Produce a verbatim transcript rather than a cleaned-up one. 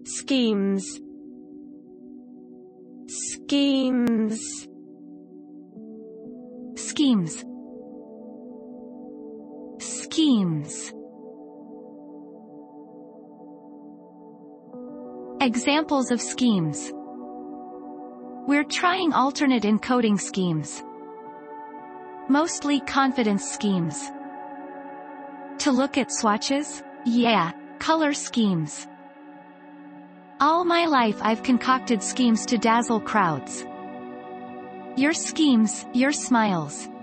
schemes, schemes, schemes, schemes. Examples of schemes. We're trying alternate encoding schemes. Mostly confidence schemes. To look at swatches? Yeah, color schemes. All my life I've concocted schemes to dazzle crowds. Your schemes, your smiles.